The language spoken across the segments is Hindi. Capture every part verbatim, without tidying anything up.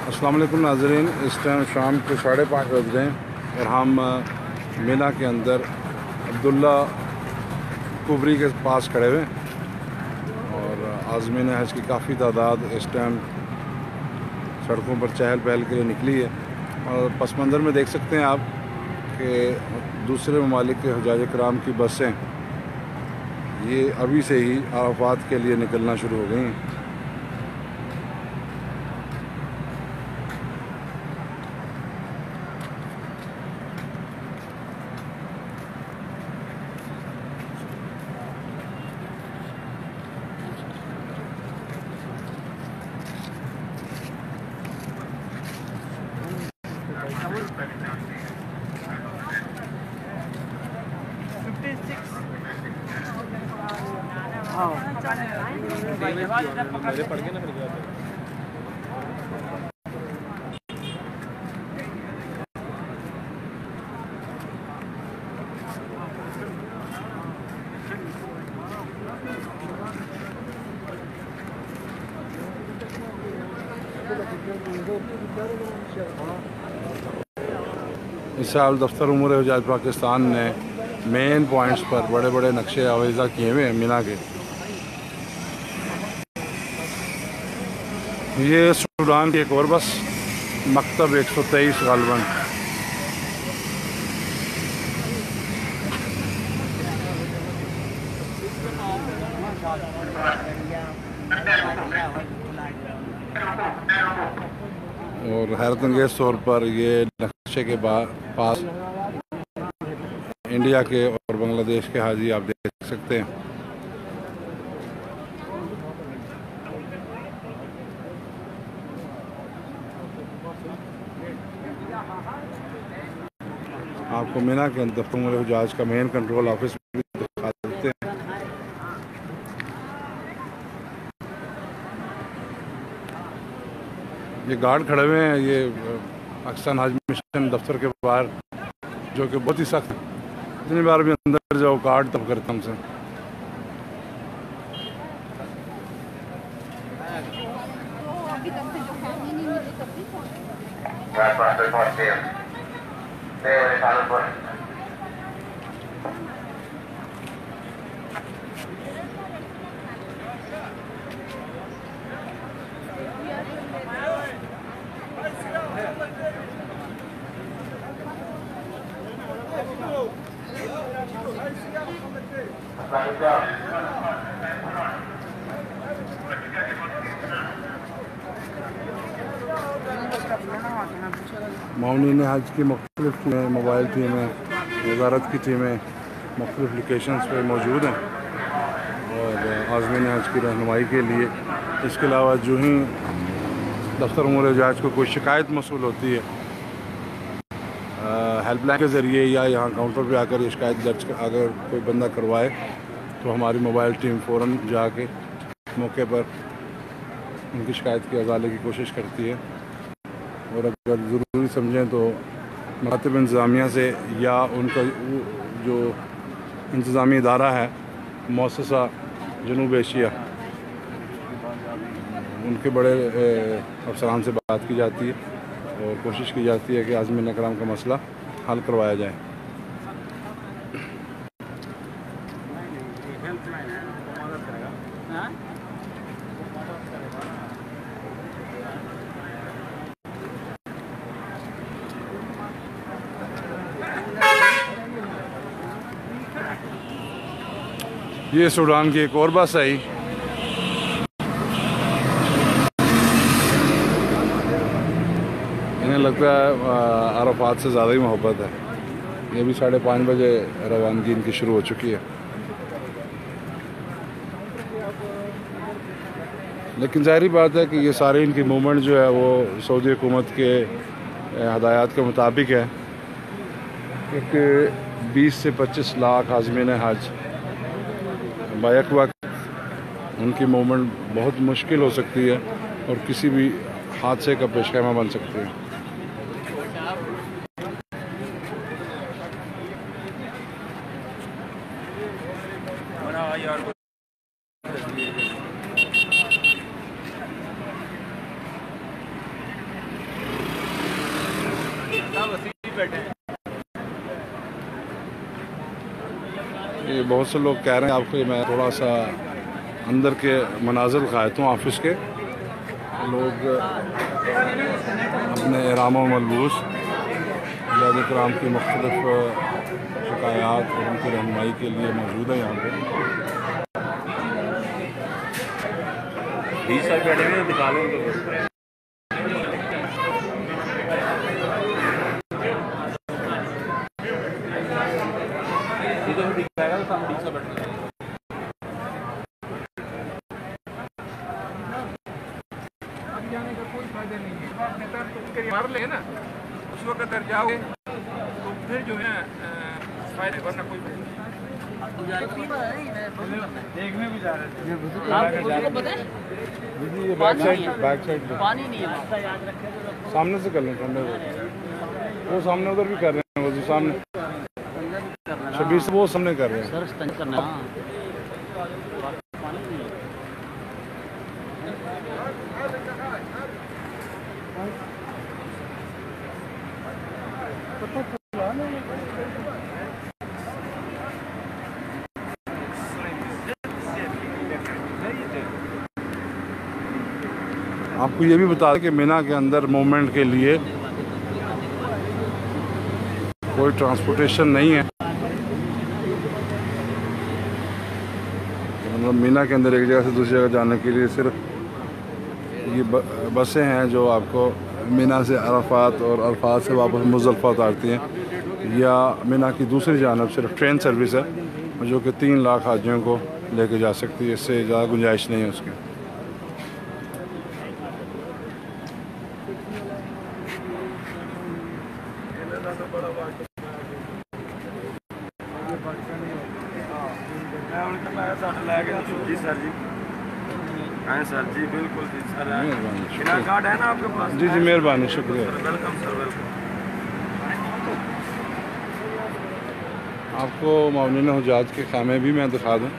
अस्सलाम वालेकुम नाज़रीन, इस टाइम शाम के साढ़े पाँच बज रहे हैं और हम मीना के अंदर अब्दुल्ला कुबरी के पास खड़े हुए और आज़मीन हज की काफ़ी तादाद इस टाइम सड़कों पर चहल पहल के लिए निकली है। और पस मंज़र में देख सकते हैं आप कि दूसरे ममालिक के हजाज कराम की बसें ये अभी से ही अराफात के लिए निकलना शुरू हो गई हैं। इस साल दफ्तर उमूर हजाज पाकिस्तान ने मेन पॉइंट्स पर बड़े बड़े नक्शे आवेज़ा किए हुए हैं मीना के। ये सूडान की एक और बस मकतब एक सौ तेईस गालबन। और हैरत अंगेज़ तौर पर ये नक्शे के पास इंडिया के और बांग्लादेश के हाजी आप देख सकते हैं। आपको मीना के अंदर दफ्तर हजाज का मेन कंट्रोल ऑफिस भी दिखा देते हैं। ये गार्ड खड़े हुए हैं ये पाकिस्तान हज मिशन दफ्तर के बाहर, जो कि बहुत ही सख्त। जितनी बार भी अंदर जाओ कार्ड तब करता हमसे। माउनीन हज की मुख्तलिफ टीमें, मोबाइल टीमें, वजारत की टीमें मुख्तलिफ लोकेशंस पर मौजूद हैं और आज़मीन हज की रहनुमाई के लिए। इसके अलावा जो ही दफ्तर उमूर हजाज को कोई शिकायत मौसूल होती है हेल्पलाइन के ज़रिए या यहाँ काउंटर पे आकर ये शिकायत दर्ज अगर कोई बंदा करवाए तो हमारी मोबाइल टीम फ़ौरन जाके मौके पर उनकी शिकायत की अजाले की कोशिश करती है। और अगर ज़रूरी समझें तो मरातब इंतज़ामिया से या उनका जो इंतज़ामी इदारा है मौससा जनूब एशिया, उनके बड़े अफसरान से बात की जाती है और कोशिश की जाती है कि आज़मीन कराम का मसला हल करवाया जाए। ये सूडान की एक और बस आई। इन्हें लगता है अराफात से ज़्यादा ही मोहब्बत है। ये भी साढ़े पाँच बजे रवानगी इनकी शुरू हो चुकी है। लेकिन ज़ाहिर बात है कि ये सारी इनकी मूवमेंट जो है वो सऊदी हुकूमत के हदायत के मुताबिक है, क्योंकि बीस से पच्चीस लाख आज़मीन हज बैक वक्त उनकी मूवमेंट बहुत मुश्किल हो सकती है और किसी भी हादसे का पेशखैमा बन सकती है। ये बहुत से लोग कह रहे हैं आपको, ये मैं थोड़ा सा अंदर के मनाजिर दिखाता हूँ ऑफिस के। लोग अपने इहराम व मलबूस हज़रात इकराम की मुख्तलिफ शिकायत और उनकी रहनुमाई के लिए मौजूद है यहाँ पे। बीस साल बैठे हुए निकालो उनको। जाने का कोई फायदा नहीं है, मार ले ना उस वक्त अगर जाओगे तो फिर जो है फायदे, वरना कोई देखने भी जा रहे थे। ये बैक साइड, बैक साइड पानी नहीं है, सामने से कर लें ठंडे। वो सामने उधर भी कर रहे हैं, वो जो सामने छब्बीस वो सामने कर रहे हैं। आपको ये भी बता दें कि मीना के अंदर मूवमेंट के लिए कोई ट्रांसपोर्टेशन नहीं है। मतलब मीना के अंदर एक जगह से दूसरी जगह जाने के लिए सिर्फ ये बसें हैं जो आपको मीना से अरफात और अरफात से वापस मुज़दलिफ़ा उतारती हैं, या मीना की दूसरी जानब सिर्फ ट्रेन सर्विस है जो कि तीन लाख हाजियों को लेके जा सकती है। इससे ज़्यादा गुंजाइश नहीं है उसकी। जी सर जी, हाँ सर जी, बिल्कुल जी सर। मिना कार्ड है ना आपके पास? जी जी, मेहरबानी, शुक्रिया। Welcome sir, welcome. आपको मामून हुजाज के खामे भी मैं दिखा दूँ।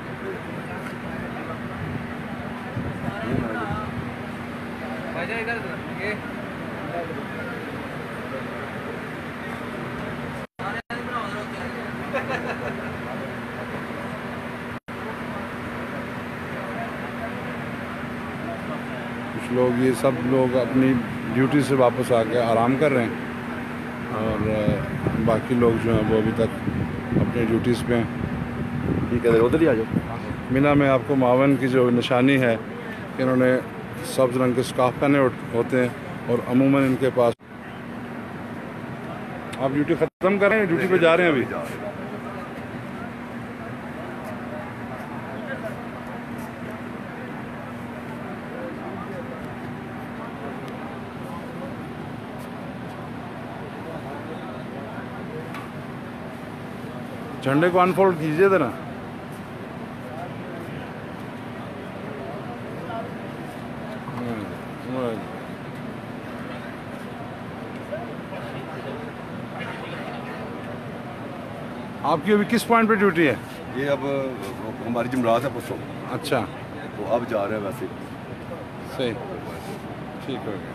कुछ लोग, ये सब लोग अपनी ड्यूटी से वापस आके आराम कर रहे हैं और बाकी लोग जो हैं वो अभी तक अपनी ड्यूटीज़ पे हैं। ठीक है, उधर ही आ जाओ। मीना में आपको मावन की जो निशानी है, इन्होंने सब्ज़ रंग के स्कार्फ पहने होते हैं और अमूमन इनके पास। आप ड्यूटी ख़त्म कर रहे हैं, ड्यूटी पे जा रहे हैं अभी? झंडे को अनफोल्ड कीजिए ज़रा। आपकी अभी किस पॉइंट पे ड्यूटी है? ये अब हमारी जमरात है परसों। अच्छा, तो अब जा रहे हैं वैसे। सही, ठीक हो गया।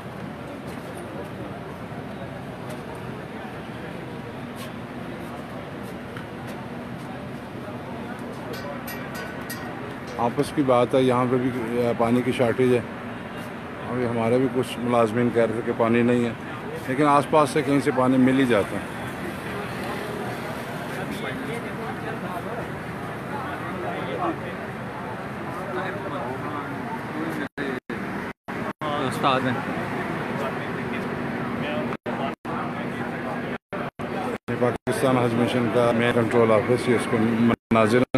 आपस की बात है, यहाँ पे भी पानी की शॉर्टेज है। अभी हमारे भी कुछ मुलाजमीन कह रहे थे कि पानी नहीं है, लेकिन आसपास से कहीं से पानी मिल ही जाता है। उस्ताद हैं। पाकिस्तान हज मिशन का मेन कंट्रोल ऑफिस, ये इसको मनाजिर है।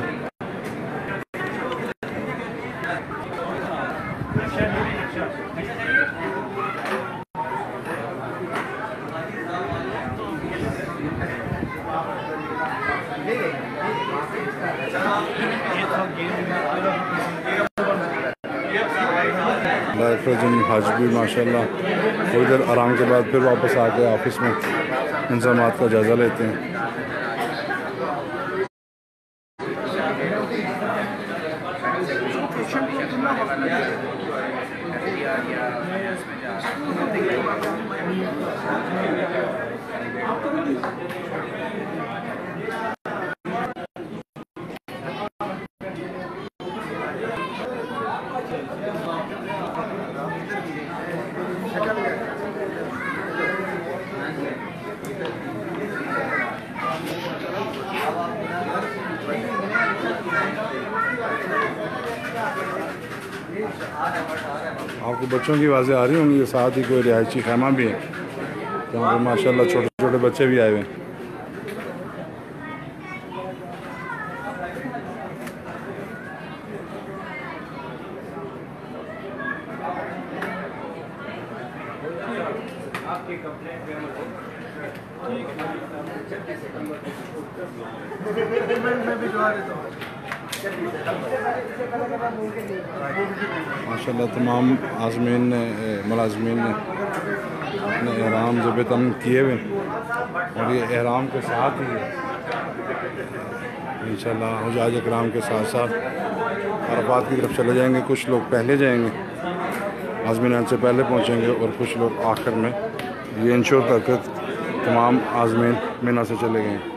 हज भी माशाल्लाह थोड़ी देर आराम के बाद फिर वापस आके ऑफिस में इंतज़ामात का जायज़ा लेते हैं। आपको बच्चों की आवाज़ें आ रही होंगी, साथ ही कोई रिहायशी खैमा भी है जहाँ पर माशाल्लाह छोटे छोटे बच्चे भी आए हुए हैं। माशाल्लाह तमाम आज़मीन ने मुलाज़मीन ने अपने एहराम ज़बतन किए हुए और ये एहराम के साथ ही इंशाल्लाह हुज्जाज इकराम के साथ साथ अरफात की तरफ चले जाएंगे। कुछ लोग पहले जाएंगे, आज़मीन से पहले पहुंचेंगे और कुछ लोग आखिर में। ये इंश्योर करके तमाम आज़मीन मीना से चले गए।